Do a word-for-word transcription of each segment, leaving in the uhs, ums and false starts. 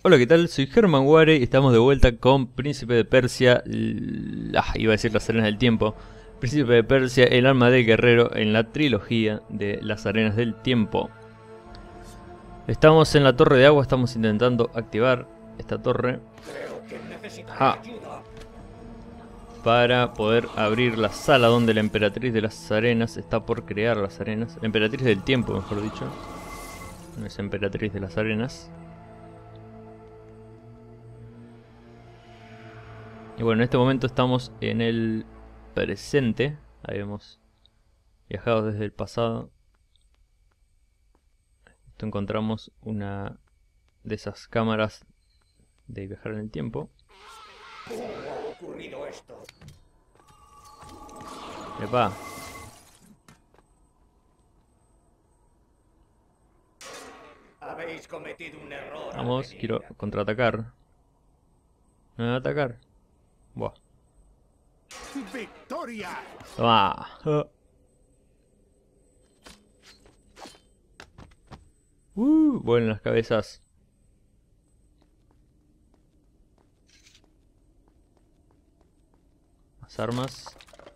Hola, ¿qué tal? Soy Germán Ware y estamos de vuelta con Príncipe de Persia, l- ah, iba a decir las arenas del tiempo. Príncipe de Persia, el alma del guerrero en la trilogía de las arenas del tiempo. Estamos en la torre de agua, estamos intentando activar esta torre ah, para poder abrir la sala donde la emperatriz de las arenas está por crear las arenas. La emperatriz del tiempo, mejor dicho. No es emperatriz de las arenas. Y bueno, en este momento estamos en el presente. Ahí vemos viajados desde el pasado. Esto encontramos una de esas cámaras de viajar en el tiempo. ¿Cómo ha ocurrido esto? Epa, Habéis cometido un error al vamos, quiero venir. contraatacar. ¿Me van a atacar? Buah. ¡Victoria! Toma. Ah. Uh, vuelan las cabezas. Más armas.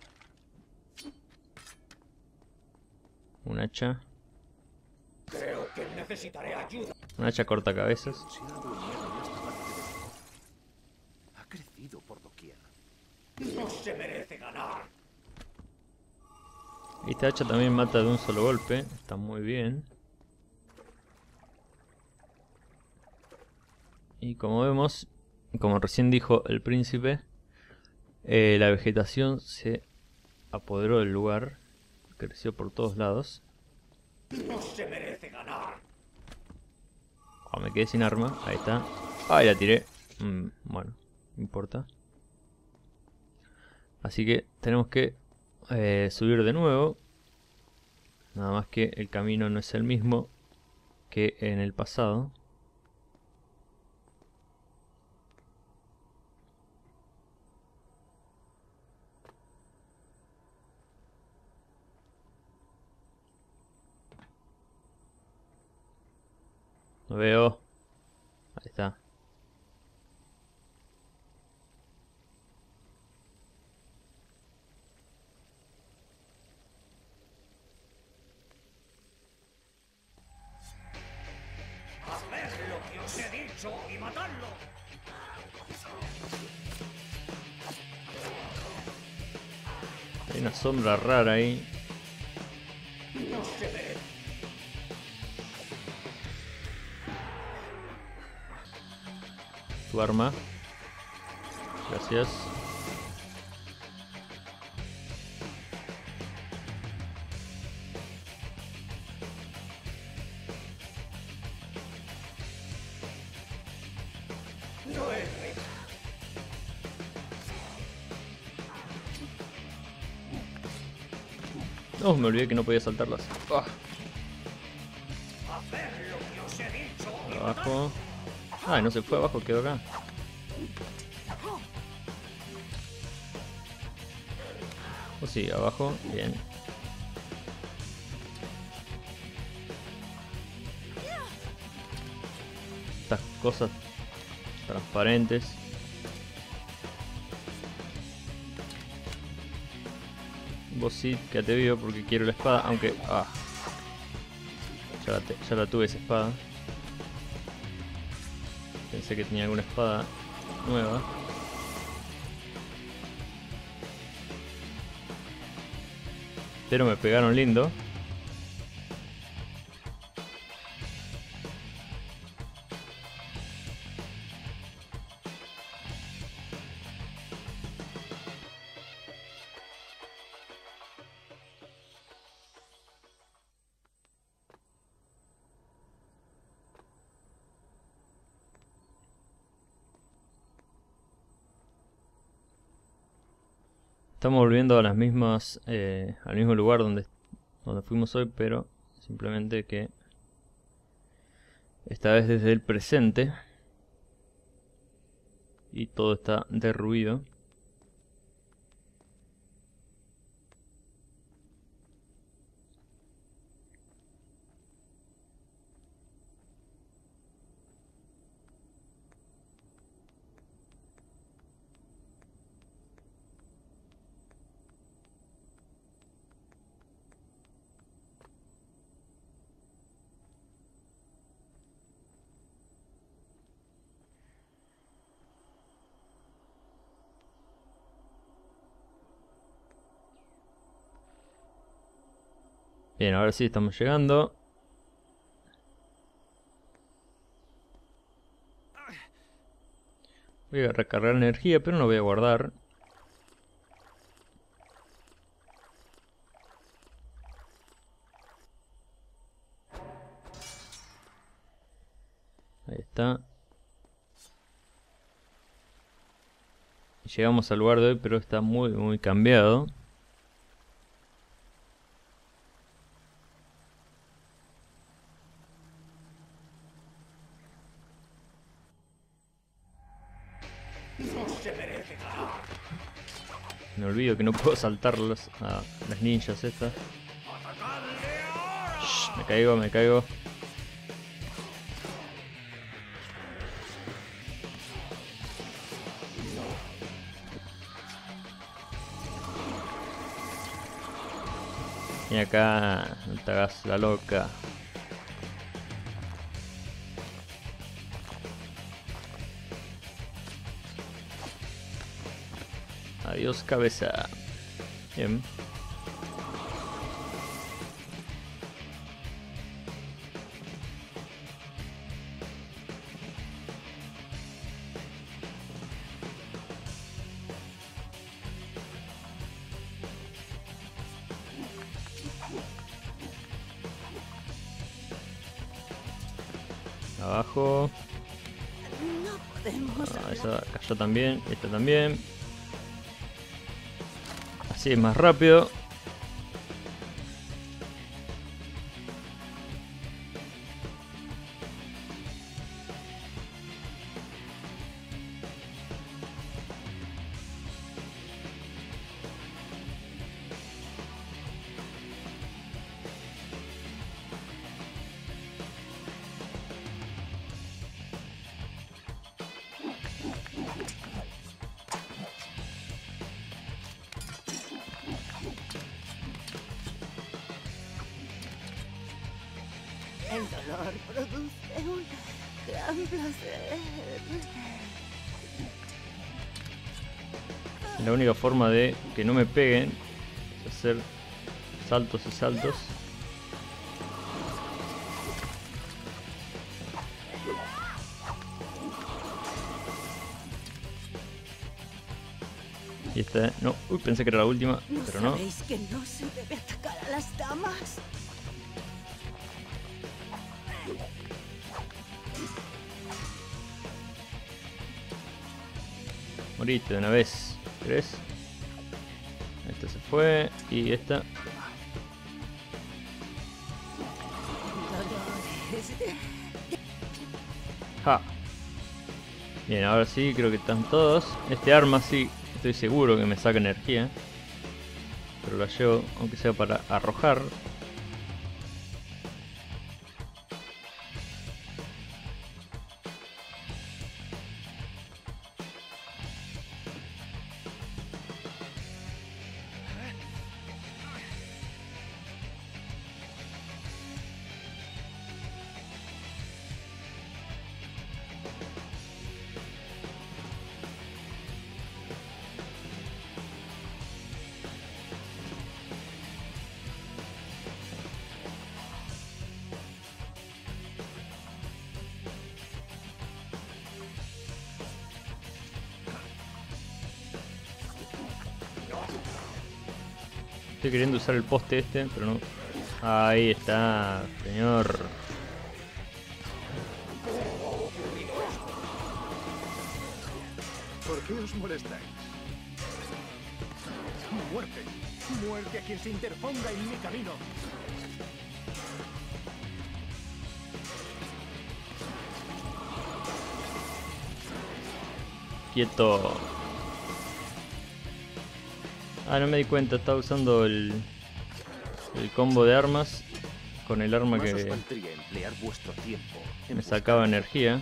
Un hacha. Creo que necesitaré ayuda. Un hacha corta cabezas. Ha crecido por doquier. No se merece ganar. Esta hacha también mata de un solo golpe. Está muy bien. Y como vemos, como recién dijo el príncipe, eh, la vegetación se apoderó del lugar. Creció por todos lados. No se merece ganar. Oh, me quedé sin arma. Ahí está. Ah, la tiré. Mm, bueno, no importa. Así que tenemos que eh, subir de nuevo. Nada más que el camino no es el mismo que en el pasado. Lo veo. Ahí está. Haced lo que os he dicho y matadlo. Hay una sombra rara ahí. No se merece. Tu arma. Gracias. No es rey. Oh, me olvidé que no podía saltarlas. Ah, Haced lo que os he dicho y matadlo. abajo. Ah, no se fue abajo, quedó acá. Oh, sí, abajo. Bien. Estas cosas transparentes. Vos sí, quédate vivo porque quiero la espada, aunque... Ah, ya la, te- ya la tuve esa espada. Pensé que tenía alguna espada nueva. Pero me pegaron lindo. Estamos volviendo a las mismas, eh, al mismo lugar donde, donde fuimos hoy, pero simplemente que esta vez desde el presente y todo está derruido. Bien, ahora sí estamos llegando. Voy a recargar energía, pero no voy a guardar. Ahí está. Llegamos al lugar de hoy, pero está muy, muy cambiado. No se merece ganar. Me olvido que no puedo saltar las, a las ninjas estas. ¡Atacadle ahora! Shh, me caigo, me caigo. Y acá, no te hagas la loca. Adiós, cabeza. Bien. Abajo. No podemos. Ah, esa cayó también. Esta también. Así es más rápido. El dolor produce un gran placer. La única forma de que no me peguen es hacer saltos y saltos. Y esta, no, uy, pensé que era la última, ¿No pero no. sabéis que no se debe atacar a las damas? Moriste de una vez. ¿Crees? Esta se fue. Y esta. Dolores. ¡Ja! Bien, ahora sí, creo que están todos. Este arma sí, estoy seguro que me saca energía. Pero la llevo, aunque sea para arrojar. Estoy queriendo usar el poste este, pero no. Ahí está, señor. ¿Por qué os molestáis? ¡Muerte! ¡Muerte a quien se interponga en mi camino! Quieto. Ah, no me di cuenta, estaba usando el, el combo de armas con el arma Más os que valdría emplear vuestro tiempo en me buscar- sacaba energía.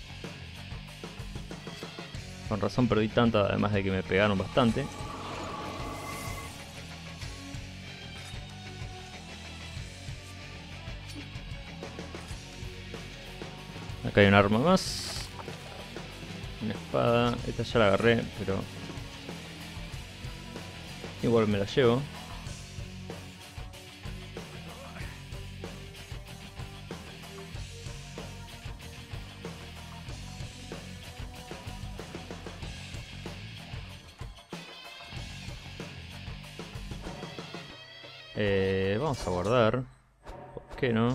Con razón perdí tanta, además de que me pegaron bastante. Acá hay un arma más. Una espada. Esta ya la agarré, pero igual me la llevo. Eh, vamos a guardar. ¿Por qué no?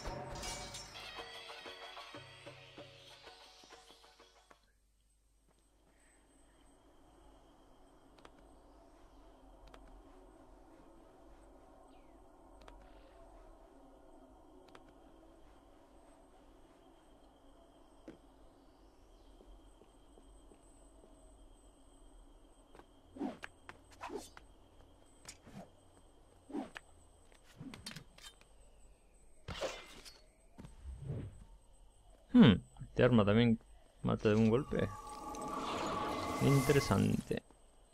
Hmm, este arma también mata de un golpe. Interesante.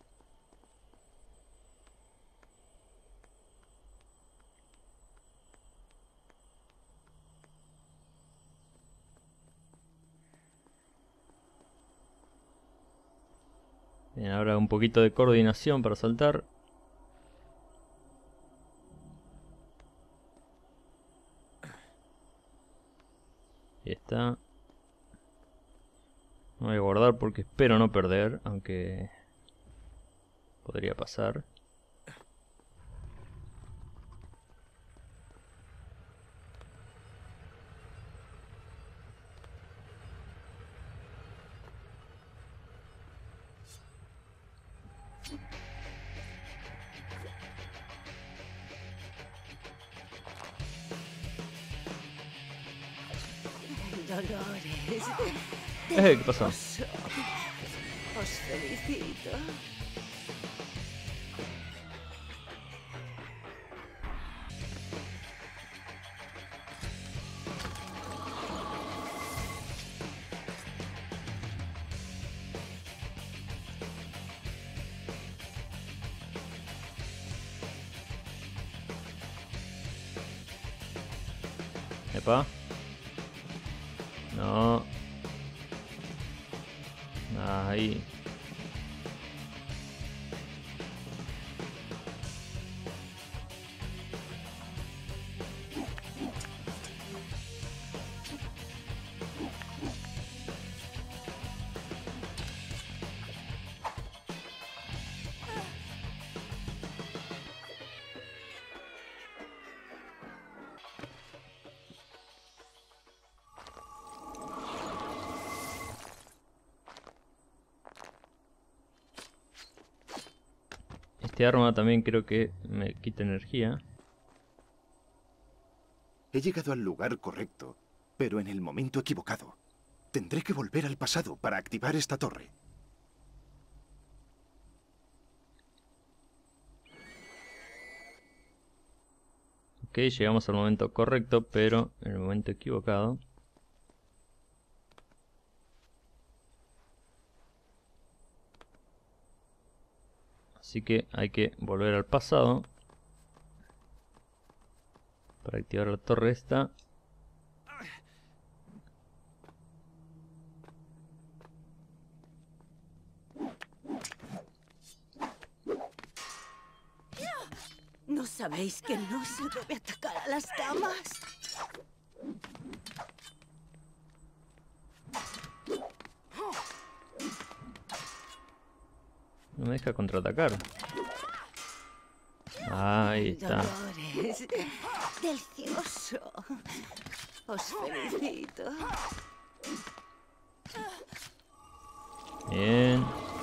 Bien, ahora un poquito de coordinación para saltar. Ahí está. No voy a guardar porque espero no perder, aunque podría pasar. Dolores. Eh, ¿qué pasó? Os felicito. Epa. No. Ahí. Este arma también creo que me quita energía. He llegado al lugar correcto, pero en el momento equivocado. Tendré que volver al pasado para activar esta torre. Ok, llegamos al momento correcto, pero en el momento equivocado. Así que hay que volver al pasado para activar la torre esta. ¿No sabéis que no se debe atacar a las damas? No me deja contraatacar. Ahí está. Dolores. Delicioso. Os felicito. Bien.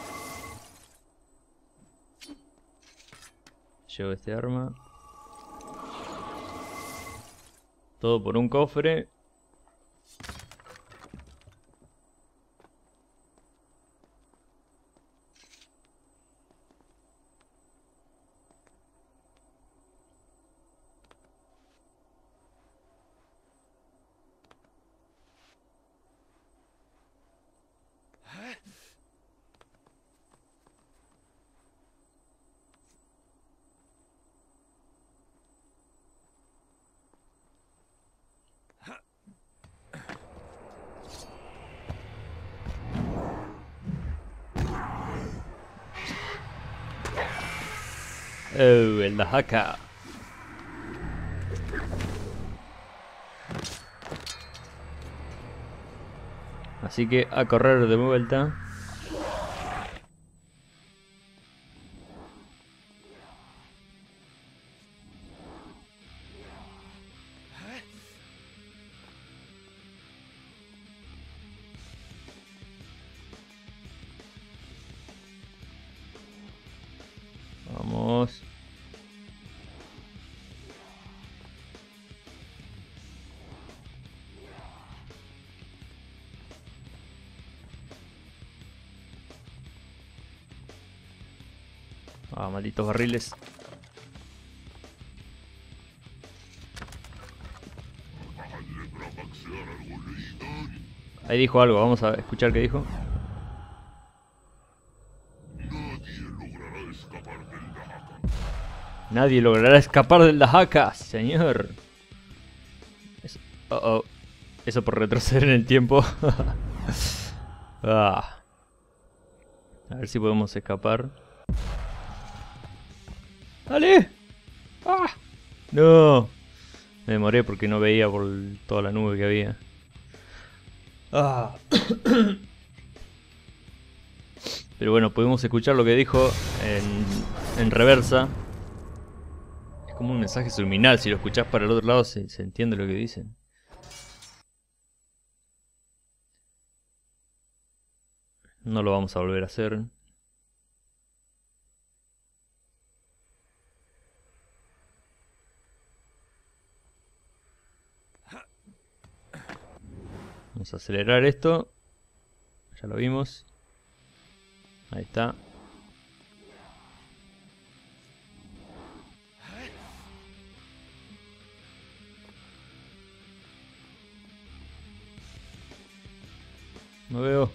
Llevo este arma. Todo por un cofre. Oh, el Dahaka. Así que a correr de vuelta. Ah, malditos barriles. Ahí dijo algo, vamos a escuchar qué dijo. Nadie logrará escapar del Dahaka, señor. Eso, oh, oh. Eso por retroceder en el tiempo. Ah. A ver si podemos escapar. ¡Dale! ¡Ah! No. Me demoré porque no veía por toda la nube que había. Ah. Pero bueno, pudimos escuchar lo que dijo en, en reversa. Es como un mensaje subliminal. Si lo escuchás para el otro lado se, se entiende lo que dicen. No lo vamos a volver a hacer. Vamos a acelerar esto. Ya lo vimos. Ahí está. No veo.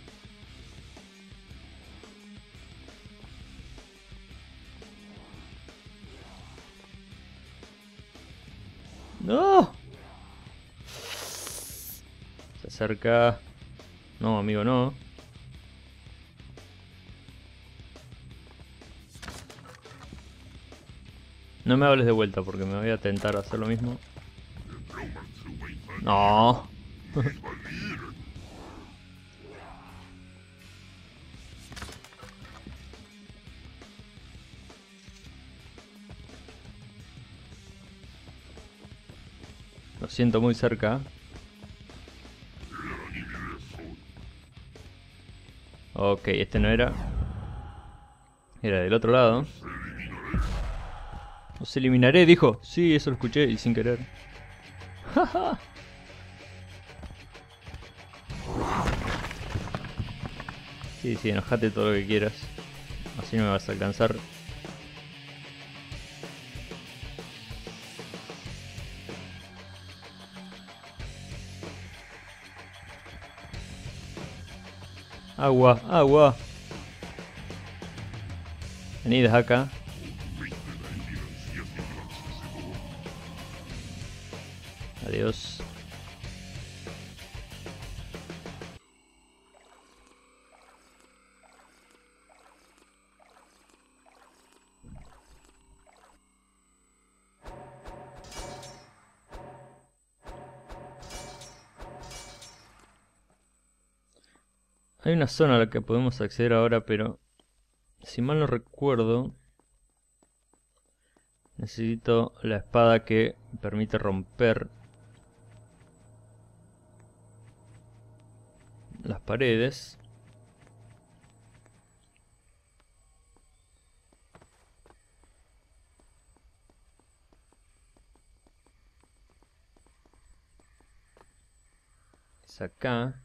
¡No! Se acerca. No, amigo, no. No me hables de vuelta porque me voy a tentar a hacer lo mismo. No. Lo siento, muy cerca. Ok, este no era. Era del otro lado. Los eliminaré, dijo. Sí, eso lo escuché y sin querer. Sí, sí, enojate todo lo que quieras. Así no me vas a alcanzar. Agua, agua. Venid acá. Adiós. Hay una zona a la que podemos acceder ahora, pero si mal no recuerdo, necesito la espada que permite romper las paredes. Es acá.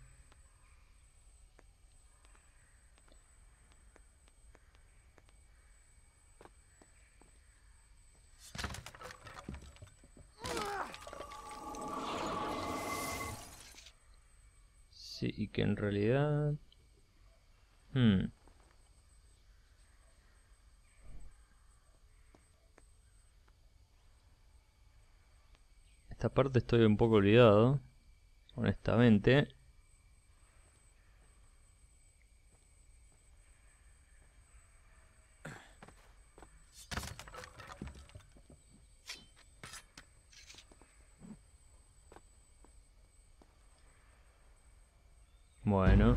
Sí, y que en realidad... Hmm. Esta parte estoy un poco olvidado, honestamente. Bueno.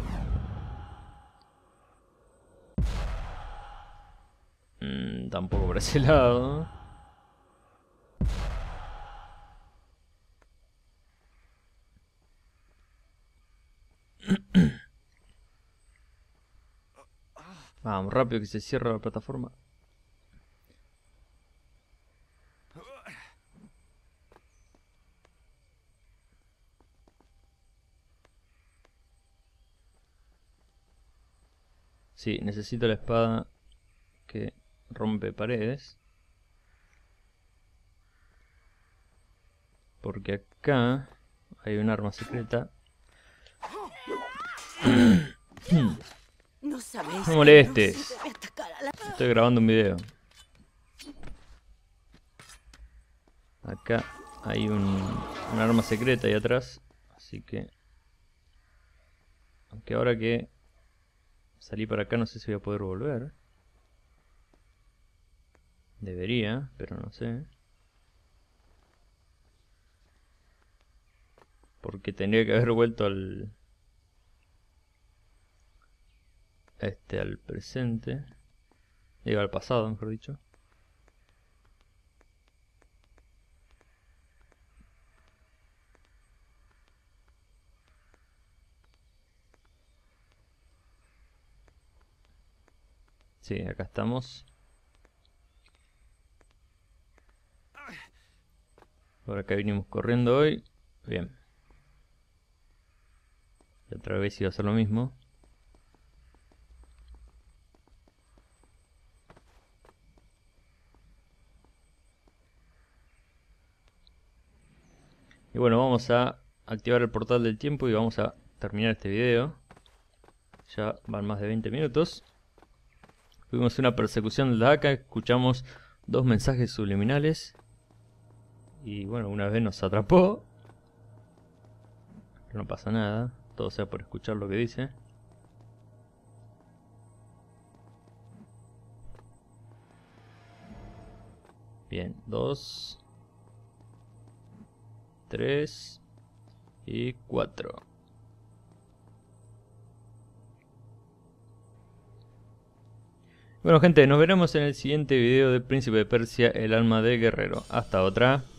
Mm, tampoco por ese lado. Vamos, rápido que se cierra la plataforma. Sí, necesito la espada que rompe paredes. Porque acá hay un arma secreta. No sabéis No que molestes. no se debe atacar a la... Estoy grabando un video. Acá hay un, un arma secreta ahí atrás. Así que... Aunque ahora que salí para acá no sé si voy a poder volver. Debería, pero no sé. Porque tendría que haber vuelto al... Este, al presente. Digo, al pasado, mejor dicho. Sí, acá estamos. Por acá vinimos corriendo hoy. Bien. Y otra vez iba a hacer lo mismo. Y bueno, vamos a activar el portal del tiempo y vamos a terminar este video. Ya van más de veinte minutos. Tuvimos una persecución de la Daka, escuchamos dos mensajes subliminales. Y bueno, una vez nos atrapó. Pero no pasa nada, todo sea por escuchar lo que dice. Bien, dos, tres y cuatro. Bueno gente, nos veremos en el siguiente video de Príncipe de Persia, el alma del guerrero. Hasta otra.